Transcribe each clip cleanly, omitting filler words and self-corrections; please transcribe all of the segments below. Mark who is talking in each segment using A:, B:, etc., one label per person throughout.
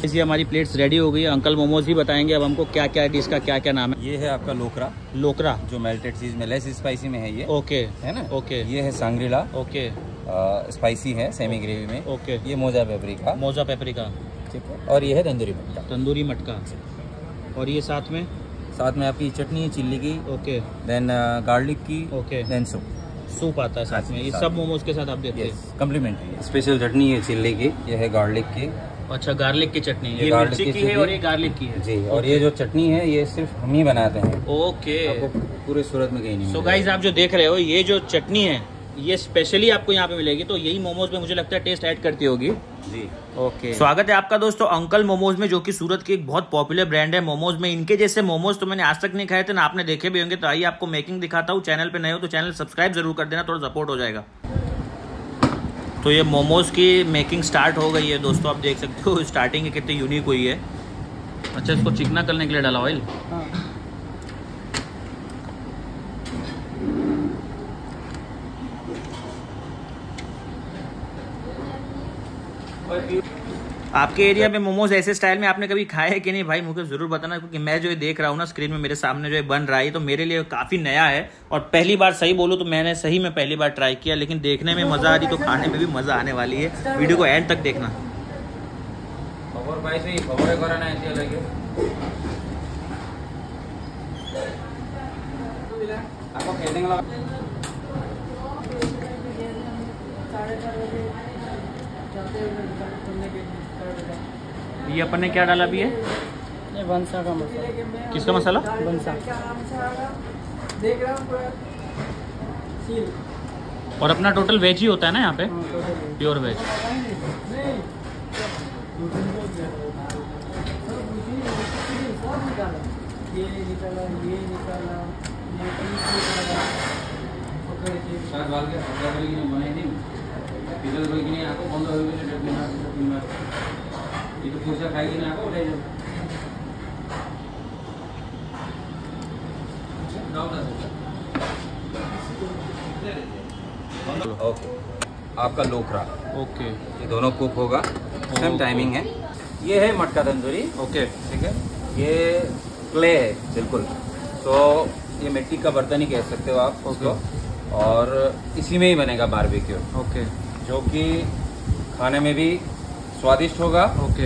A: ये हमारी plates ready हो गई है। अंकल मोमोज ही बताएंगे अब हमको क्या क्या डिश का क्या क्या नाम है।
B: ये है आपका लोकरा।
A: लोकरा
B: जो मेल्टेड चीज में लेस स्पाइसी में है ये।
A: ओके
B: है ना।
A: ओके।
B: ये है सांग्रीला।
A: ओके।
B: स्पाइसी है सेमी ग्रेवी में।
A: ओके।
B: ये मोजा पेपरिका।
A: मोजा पेपरिका।
B: ठीक है। और ये है तंदूरी मटका।
A: तंदूरी मटका। और ये साथ में
B: आपकी चटनी है चिल्ली की।
A: ओके।
B: देन गार्लिक की।
A: ओके।
B: देन
A: सूप आता है साथ में। ये सब मोमोज के साथ आप देते हैं?
B: कम्प्लीमेंट्री। स्पेशल चटनी है चिल्ली की। ये है गार्लिक की।
A: अच्छा, गार्लिक की चटनी। ये
B: गार्लिक
A: मिर्ची की है और ये गार्लिक की है
B: जी। और ये जो चटनी है ये सिर्फ हम ही बनाते हैं।
A: ओके।
B: आपको पूरे सूरत में कहीं नहीं।
A: सो गाइस, आप जो देख रहे हो ये जो चटनी है ये स्पेशली आपको यहाँ पे मिलेगी, तो यही मोमोज में मुझे लगता है टेस्ट ऐड करती होगी
B: जी।
A: ओके। स्वागत है आपका दोस्तों अंकल मोमोज में, जो कि सूरत की एक बहुत पॉपुलर ब्रांड है मोमोज में। इनके जैसे मोमोज तो मैंने आज तक नहीं खाए थे ना, आपने देखे भी होंगे। तो आइए आपको मेकिंग दिखाता हूँ। चैनल पे नए हो तो चैनल सब्सक्राइब जरूर कर देना, थोड़ा सपोर्ट हो जाएगा। तो ये मोमोज की मेकिंग स्टार्ट हो गई है दोस्तों, आप देख सकते हो स्टार्टिंग कितनी यूनिक हुई है। अच्छा, इसको चिकना करने के लिए डाला ऑयल। आपके एरिया में मोमोज ऐसे स्टाइल में आपने कभी खाए है कि नहीं भाई, मुझे जरूर बताना, क्योंकि मैं जो ये देख रहा हूँ ना स्क्रीन में मेरे सामने जो ये बन रहा है तो मेरे लिए काफी नया है। और पहली बार, सही बोलूँ तो मैंने सही में पहली बार ट्राई किया, लेकिन देखने में मजा आ रही तो खाने में भी मजा आने वाली है। वीडियो को एंड तक देखना। ये अपन ने क्या डाला भी है?
C: ये बंसा का मसाला।
A: किसका मसाला?
C: बंसा।
A: और अपना टोटल वेज ही होता है ना यहाँ पे? Pure veg.
C: ये निकाला, ये निकाला,
B: ओके। आपका लोकरा।
A: ओके।
B: ये दोनों कुक होगा, सेम टाइमिंग है। ये है मटका तंदूरी।
A: ओके।
B: ठीक है। ये क्ले है बिल्कुल, तो ये मिट्टी का बर्तन ही कह सकते हो आप उसको। और इसी में ही बनेगा बारबेक्यू।
A: ओके।
B: जो कि खाने में भी स्वादिष्ट होगा।
A: ओके।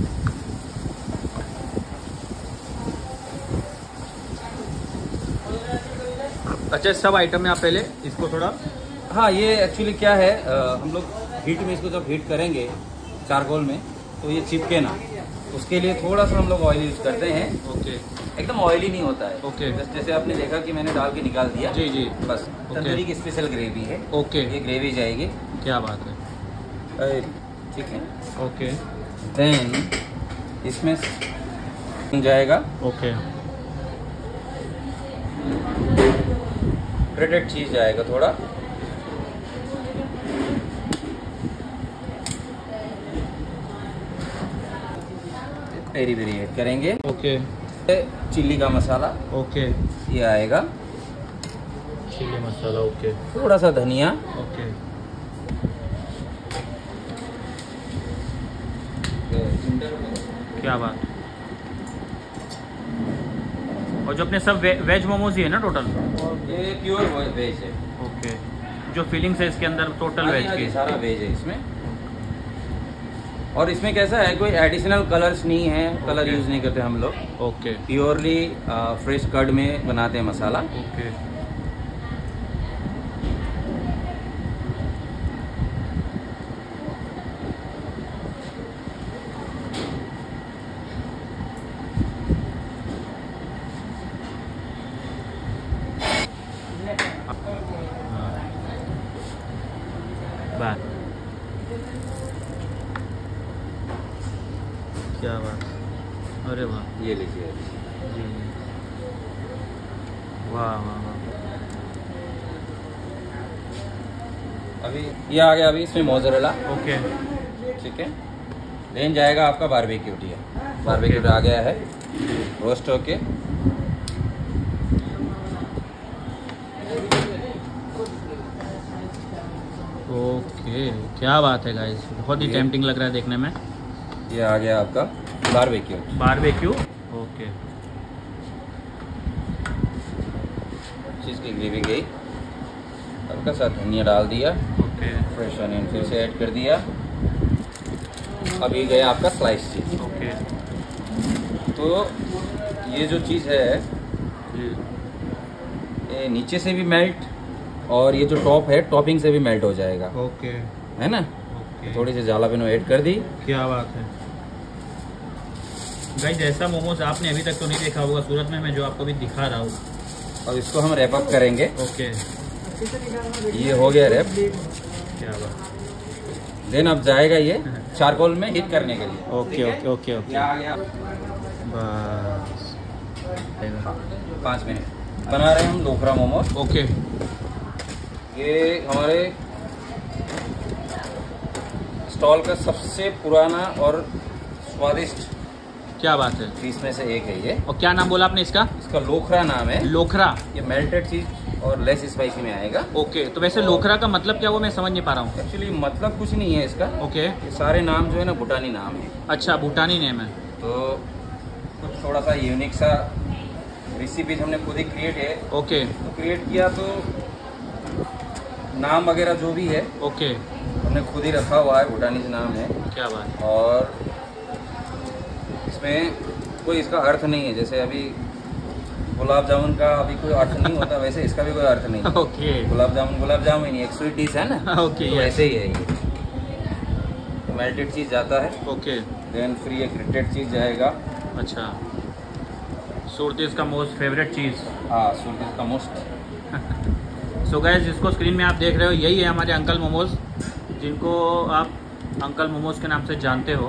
A: अच्छा, सब आइटम में आप पहले इसको थोड़ा।
B: हाँ, ये एक्चुअली क्या है, हम लोग हीट में इसको जब हीट करेंगे चारकोल में तो ये चिपके ना, उसके लिए थोड़ा सा हम लोग ऑयल यूज करते हैं।
A: ओके।
B: एकदम ऑयली नहीं होता है।
A: ओके।
B: जैसे आपने देखा कि मैंने डाल के निकाल दिया।
A: जी जी।
B: बस तंदूरी की स्पेशल ग्रेवी है।
A: ओके।
B: ये ग्रेवी जाएगी।
A: क्या बात है।
B: ठीक है।
A: ओके।
B: देन इसमें जाएगा
A: ओके।
B: ग्रेटेड चीज जाएगा थोड़ा। पेरी पेरी ऐड करेंगे।
A: ओके।
B: चिल्ली का मसाला।
A: ओके।
B: ये आएगा।
A: चिली मसाला। ओके।
B: थोड़ा सा धनिया।
A: ओके। क्या बात। और जो अपने सब वेज मोमोज ही है ना टोटल?
B: ये प्योर वेज है।
A: ओके। जो फीलिंग्स है इसके अंदर टोटल वेज की?
B: सारा वेज है इसमें। और इसमें कैसा है, कोई एडिशनल कलर्स नहीं है। कलर यूज नहीं करते हम लोग।
A: ओके।
B: प्योरली फ्रेश कर्ड में बनाते हैं मसाला।
A: ओके। बात। क्या बात। अरे वाह।
B: ये लीजिए
A: जी। वाह वाह वाह।
B: अभी ये आ गया। अभी इसमें मोज़रेला।
A: ओके।
B: ठीक है। देन जाएगा आपका बारबेक्यू। बारबेक्यू आ गया है रोस्ट होके।
A: ओके। क्या बात है गाइस, बहुत ही टेम्पटिंग लग रहा है देखने में।
B: ये आ गया आपका बारबेक्यू।
A: Barbecue, okay.
B: चीज़ की ग्रेवी गई, हल्का सा धनिया डाल दिया,
A: ओके
B: फ्रेश अनियन फिर से ऐड कर दिया। अभी गया आपका स्लाइस चीज़।
A: ओके।
B: तो ये जो चीज़ है ये नीचे से भी मेल्ट और ये जो टॉप है टॉपिंग से भी मेल्ट हो जाएगा,
A: ओके
B: है ना।
A: ओके,
B: थोड़ी सी जालापेनो ऐड कर दी।
A: क्या बात है गाइस, जैसा मोमोज आपने अभी तक तो नहीं देखा होगा सूरत में, मैं जो आपको भी दिखा रहा हूँ।
B: अब इसको हम रैप अप करेंगे।
A: ओके,
B: ये हो गया रैप।
A: क्या बात।
B: देन अब जाएगा ये चारकोल में हीट करने के लिए।
A: ओके ओके ओके ओके,
B: ये आ गया
A: बस
B: 5 मिनट। बना रहे हैं हम लोखरा मोमोज।
A: ओके,
B: ये हमारे स्टॉल का सबसे पुराना और स्वादिष्ट
A: क्या बात है।
B: चीज में से एक है ये।
A: और क्या नाम बोला आपने इसका?
B: इसका लोखरा नाम है।
A: लोखरा,
B: ये मेल्टेड चीज और लेस स्पाइसी में आएगा।
A: ओके। तो वैसे लोखरा का मतलब क्या, वो मैं समझ नहीं पा रहा हूँ।
B: एक्चुअली मतलब कुछ नहीं है इसका।
A: ओके,
B: ये सारे नाम जो है ना भूटानी नाम है।
A: अच्छा, भूटानी नेम है।
B: तो कुछ थोड़ा सा यूनिक सा रेसिपीज हमने खुद ही क्रिएट है।
A: ओके
B: तो क्रिएट किया तो नाम वगैरह जो भी है
A: ओके,
B: हमने खुद ही रखा हुआ है, भूटानी से नाम है।
A: क्या बात।
B: और इसमें कोई इसका अर्थ नहीं है, जैसे अभी गुलाब जामुन का अभी कोई अर्थ नहीं होता, वैसे इसका भी कोई अर्थ नहीं है।
A: ओके,
B: गुलाब जामुन ही एक स्वीट डिश है ना।
A: ओके,
B: तो ऐसे ही है ये। मेल्टेड चीज जाता है,
A: ओके,
B: देन फिर ये ग्रेटेड चीज जाएगा।
A: अच्छा। सूरतीस का मोस्ट फेवरेट चीज़।
B: हाँ, सूरत का मोस्ट।
A: सो गाइस, जिसको स्क्रीन में आप देख रहे हो, यही है हमारे अंकल मोमोज, जिनको आप अंकल मोमोज के नाम से जानते हो।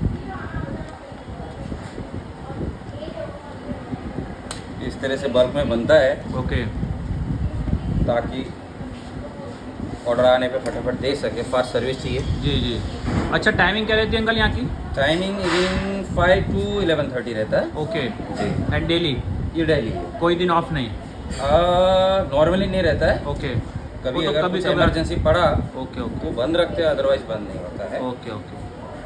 B: इस तरह से बल्क में बनता है
A: ओके,
B: ताकि ऑर्डर आने पे फटाफट दे सके। फास्ट सर्विस चाहिए।
A: जी जी। अच्छा, टाइमिंग क्या रहती है अंकल यहाँ की?
B: टाइमिंग इवनिंग 5 to 11:30 रहता है।
A: ओके,
B: जी।
A: And daily?
B: ये डेली है।
A: कोई दिन ऑफ नहीं?
B: नॉर्मली नहीं रहता है।
A: ओके,
B: कभी
A: वो तो
B: अगर
A: कभी
B: कुछ
A: कभार-
B: इमरजेंसी पड़ा
A: ओके ओके
B: तो बंद रखते हैं, अदरवाइज बंद नहीं होता है।
A: Okay okay.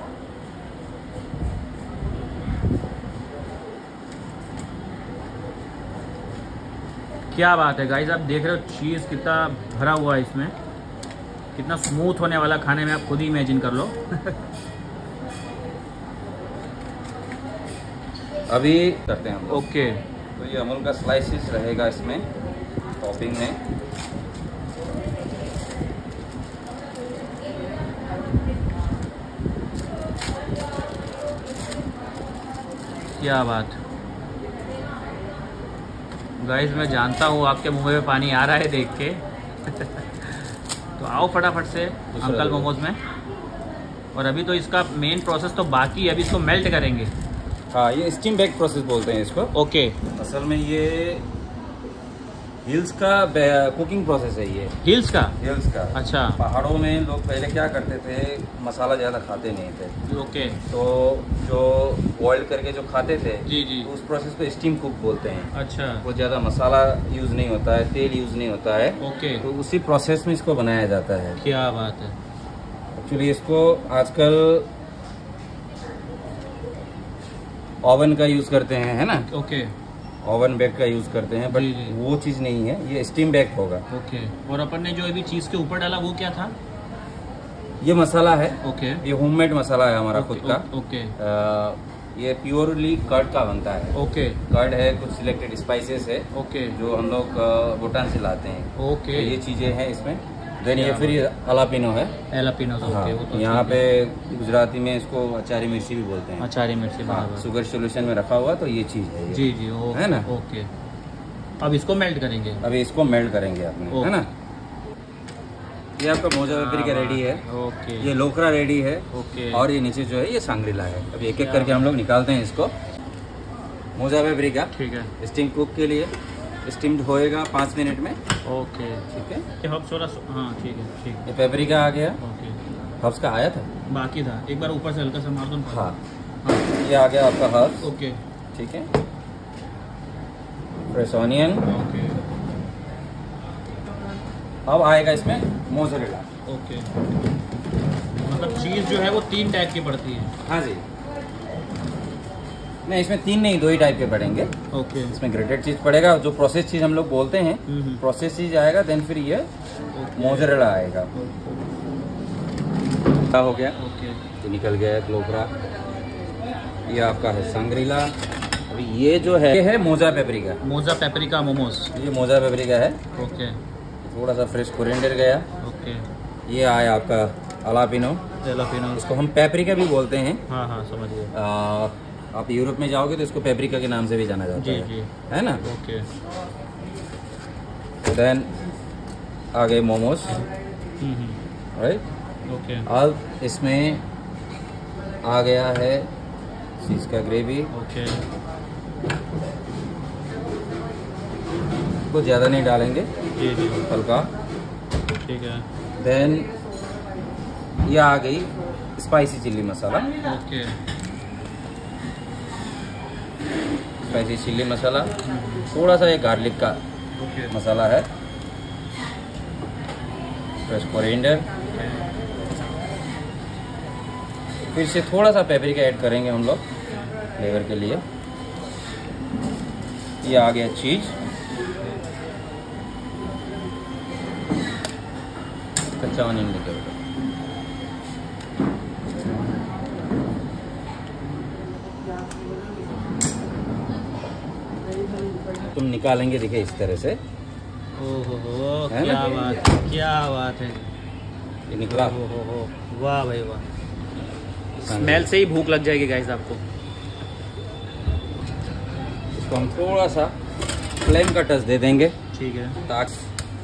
A: क्या बात है गाइस, आप देख रहे हो चीज़ कितना भरा हुआ है इसमें, कितना स्मूथ होने वाला खाने में, आप खुद ही इमेजिन कर लो।
B: अभी करते हैं हम लोग।
A: ओके,
B: तो ये अमूल का स्लाइसिस रहेगा इसमें टॉपिंग में।
A: क्या बात। गाइस, मैं जानता हूँ आपके मुंह में पानी आ रहा है देख के। तो आओ फटाफट से अंकल मोमोज में। और अभी तो इसका मेन प्रोसेस तो बाकी है, अभी इसको मेल्ट करेंगे।
B: हाँ, ये स्टीम बेक प्रोसेस बोलते हैं इसको।
A: ओके,
B: असल में ये हिल्स का कुकिंग प्रोसेस है ये।
A: हिल्स का?
B: हिल्स का।
A: अच्छा,
B: पहाड़ों में लोग पहले क्या करते थे, मसाला ज़्यादा खाते नहीं थे।
A: ओके,
B: तो जो बॉईल करके जो खाते थे,
A: जी जी,
B: तो उस प्रोसेस को स्टीम कुक बोलते हैं।
A: अच्छा,
B: वो ज़्यादा मसाला यूज़ नहीं होता है, तेल यूज़ नहीं होता है।
A: ओके,
B: तो उसी प्रोसेस में इसको बनाया जाता है।
A: क्या बात है।
B: एक्चुअली इसको आजकल ओवन का यूज़ करते हैं, है ना।
A: ओके
B: ओवन बेक का यूज़ करते हैं, बट
A: जी, जी।
B: वो चीज़ नहीं है, ये स्टीम बेक होगा।
A: ओके। और अपन ने जो अभी चीज़ के ऊपर डाला वो क्या था?
B: ये मसाला है।
A: ओके,
B: ये होममेड मसाला है हमारा खुद का।
A: ओके
B: ये प्योरली कर्ड का बनता है।
A: ओके
B: कर्ड है, कुछ सिलेक्टेड स्पाइसेस है
A: ओके
B: जो हम लोग भूटान से लाते हैं।
A: ओके,
B: तो ये चीज़ें हैं इसमें। देन ये फिर अलापिनो है।
A: एलापिनोस।
B: हाँ,
A: ओके, वो तो
B: यहाँ
A: ठीक है।
B: पे गुजराती में इसको अचारी मिर्ची भी बोलते हैं।
A: अचारी मिर्ची,
B: हाँ,
A: बराबर।
B: शुगर सोल्यूशन में रखा हुआ, तो ये चीज़ है ये।
A: जी जी, ओके,
B: है ना?
A: ओके। अब इसको मेल्ट करेंगे।
B: अभी इसको मेल्ट करेंगे अपने, है ना। ये आपका मोजा बेकरी का रेडी है।
A: ओके,
B: ये लोकरा रेडी है।
A: ओके,
B: और ये नीचे जो है ये सांग्रीला है। अभी एक एक करके हम लोग निकालते हैं इसको। मोजा बेकरी का
A: ठीक है।
B: स्टीम कुक के लिए स्टीम्ड होएगा 5 मिनट में।
A: ओके,
B: ठीक है।
A: ये हब्स वाला, हाँ ठीक है, ठीक है।
B: ये पेपरिका आ गया।
A: ओके,
B: हर्ब्स का आया था।
A: बाकी था, एक बार ऊपर से हल्का सा मार दो ना।
B: हाँ,
A: हाँ,
B: ये आ गया आपका हर्ब्स।
A: ओके
B: ठीक है। Fresh onion.
A: ओके
B: अब आएगा इसमें मोज़रेला।
A: ओके। मतलब चीज़ जो है वो 3 टाइप की पड़ती है।
B: हाँ जी, नहीं, इसमें 3 नहीं 2 ही टाइप के पड़ेंगे।
A: ओके।
B: इसमें ग्रेटेड चीज पड़ेगा, जो प्रोसेस चीज हम लोग बोलते हैं, प्रोसेस चीज आएगा, देन फिर ये मोज़रेला आएगा। क्या हो गया?
A: ओके।
B: ये निकल गया है क्लोकरा। ये आपका है सांग्रीला। अभी ये जो है, ये है मोजा पेपरिका।
A: मोजा पेपरिका मोमोज।
B: ये मोजा पेपरिका है।
A: ओके।
B: थोड़ा सा फ्रेश कोरिएंडर गया।
A: ओके।
B: ये आया आपका अलापिनो।
A: जलापिनो।
B: इसको हम पेपरिका भी बोलते हैं।
A: हाँ हाँ, समझ गए।
B: आप यूरोप में जाओगे तो इसको पेपरिका के नाम से भी जाना जाता
A: जी जी,
B: है ना।
A: ओके।
B: देन आ गए मोमोज, राइट।
A: ओके।
B: अब इसमें आ गया है चीज का ग्रेवी।
A: ओके।
B: कुछ ज़्यादा नहीं डालेंगे,
A: जी जी,
B: हल्का।
A: ठीक है।
B: देन ये आ गई spicy chilli masala.
A: Okay.
B: Spicy chilli masala, थोड़ा सा ये गार्लिक का
A: ओके।
B: मसाला है, फ्रेश कोरिएंडर, फिर से थोड़ा सा पेपरिका ऐड करेंगे हम लोग फ्लेवर के लिए। ये आ गया चीज, कच्चा ऑनियन लेके ऊपर। तुम निकालेंगे, देखिए इस तरह से।
A: ओहो,
B: है
A: क्या
B: ना?
A: बात है, क्या बात है।
B: ये निकला।
A: ओहो, वाह भाई वाह। स्मेल से ही भूख लग जाएगी गाइस आपको।
B: इसको हम थोड़ा सा फ्लेम का टच दे देंगे,
A: ठीक है।
B: ताकि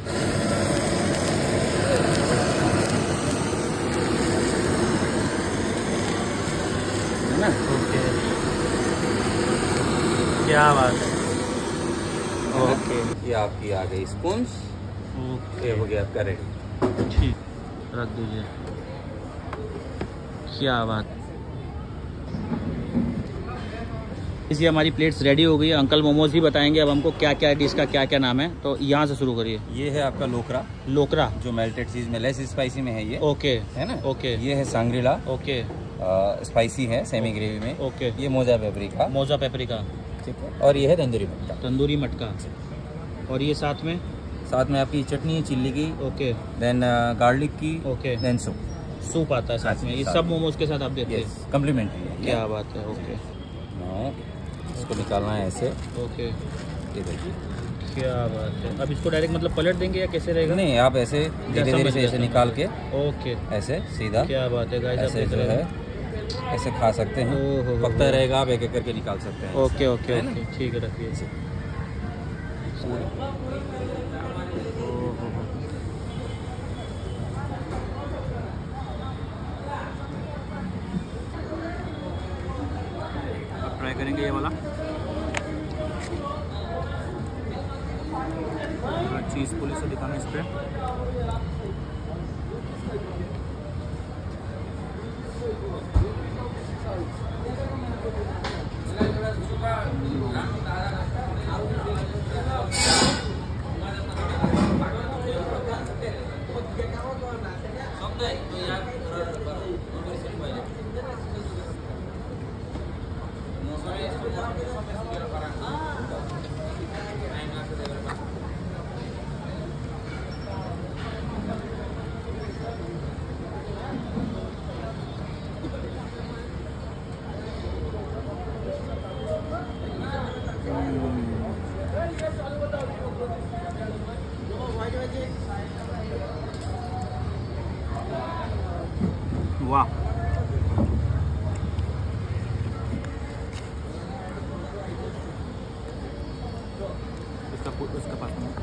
B: है ना।
A: ओके, क्या बात है। ओके।
B: ये आपकी आ गई स्पून।
A: ओके,
B: ये हो गया आपका रेडी।
A: ठीक, रख दीजिए। क्या बात। इसी हमारी प्लेट्स रेडी हो गई है। अंकल मोमोज ही बताएंगे अब हमको क्या क्या डिश का क्या क्या नाम है, तो यहाँ से शुरू करिए।
B: ये है आपका लोकरा,
A: लोकरा,
B: जो मेल्टेड चीज में लेस स्पाइसी में है ये।
A: ओके
B: है ना।
A: ओके।
B: ये है सांग्रीला,
A: ओके
B: स्पाइसी है सेमी ग्रेवी में।
A: ओके।
B: ये मोजा पेपरिका,
A: मोजा पेपरिका,
B: ठीक है। और ये है तंदूरी मटका।
A: तंदूरी मटका। और ये साथ में
B: आपकी चटनी है चिल्ली की,
A: ओके,
B: देन गार्लिक की,
A: ओके,
B: देन सूप।
A: सूप आता है साथ में। ये सब मोमोज के साथ आप देते हैं?
B: कम्प्लीमेंट्री है।
A: क्या बात है। ओके।
B: इसको निकालना है ऐसे।
A: ओके,
B: ये देखिए,
A: क्या बात है। अब इसको डायरेक्ट मतलब पलट देंगे या कैसे रहेगा?
B: नहीं, आप ऐसे धीरे धीरे से ऐसे निकाल के,
A: ओके,
B: ऐसे सीधा।
A: क्या बात है गाइस, आप
B: ऐसे
A: देख
B: जो
A: रहे
B: है
A: हैं।
B: ऐसे खा सकते हैं।
A: ओहो,
B: पकता रहेगा, आप एक एक करके निकाल सकते हैं।
A: ओके ओके
B: है ना?
A: ओके, ठीक है, रखिए। अब ट्राई करेंगे ये वाला। चीज़ पुलिस से दिखाना इस पर। वाह, उसका पास में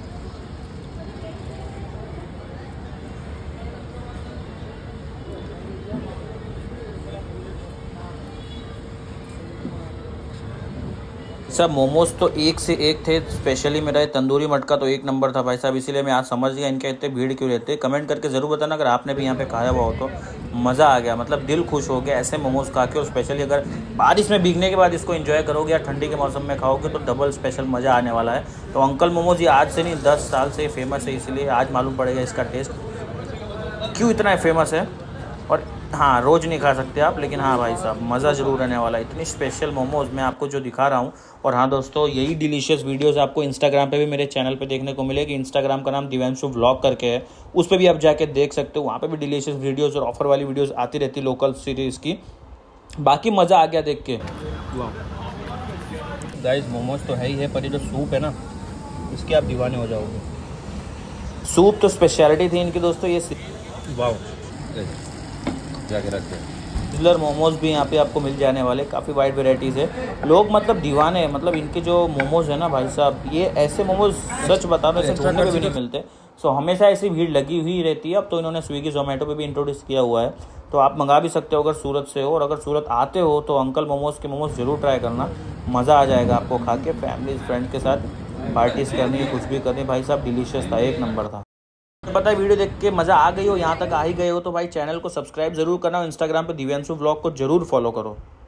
A: सब मोमोज तो एक से एक थे। स्पेशली मेरा ये तंदूरी मटका तो एक नंबर था भाई साहब, इसीलिए मैं आज समझ गया इनके इतने भीड़ क्यों रहते हैं। कमेंट करके ज़रूर बताना अगर आपने भी यहाँ पे खाया हुआ हो तो। मज़ा आ गया, मतलब दिल खुश हो गया ऐसे मोमोज खा के। और स्पेशली अगर बारिश में भीगने के बाद इसको एंजॉय करोगे या ठंडी के मौसम में खाओगे तो डबल स्पेशल मज़ा आने वाला है। तो अंकल मोमोज ये आज से नहीं 10 साल से फेमस है, इसलिए आज मालूम पड़ेगा इसका टेस्ट क्यों इतना फेमस है। और हाँ रोज़ नहीं खा सकते आप, लेकिन हाँ भाई साहब मज़ा ज़रूर रहने वाला है। इतनी स्पेशल मोमोज़ मैं आपको जो दिखा रहा हूँ। और हाँ दोस्तों, यही डिलीशियस वीडियोस आपको इंस्टाग्राम पे भी मेरे चैनल पे देखने को मिलेगी। इंस्टाग्राम का नाम दिव्यांशु व्लॉग करके है, उस पर भी आप जाके देख सकते हो। वहाँ पे भी डिलीशियस वीडियोज़ और ऑफर वाली वीडियोज़ आती रहती लोकल सीरीज़ की। बाकी मज़ा आ गया देख के। गाइस मोमोज तो है ही है, पर ये जो सूप है ना, इसके आप दीवाने हो जाओगे। सूप तो स्पेशलिटी थी इनकी दोस्तों। ये
B: वाह जाके रखते हैं।
A: सिजलर मोमोज भी यहाँ पे आपको मिल जाने वाले, काफ़ी वाइड वेराइटीज़ है। लोग मतलब दीवाने हैं, मतलब इनके जो मोमोज है ना भाई साहब, ये ऐसे मोमोज सच बता दो ऐसे ढूंढने पे भी नहीं मिलते। सो हमेशा ऐसी भीड़ लगी हुई रहती है। अब तो इन्होंने स्विगी जोमेटो पे भी इंट्रोड्यूस किया हुआ है, तो आप मंगा भी सकते हो अगर सूरत से हो। और अगर सूरत आते हो तो अंकल मोमोज के मोमोज ज़रूर ट्राई करना, मज़ा आ जाएगा आपको खा के। फैमिली फ्रेंड के साथ पार्टीज़ करनी, कुछ भी करनी, भाई साहब डिलीशियस था, एक नंबर था। पता है वीडियो देख के मज़ा आ गई हो, यहाँ तक आ ही गए हो तो भाई चैनल को सब्सक्राइब जरूर करना और इंस्टाग्राम पे दिव्यांशु व्लॉग को जरूर फॉलो करो।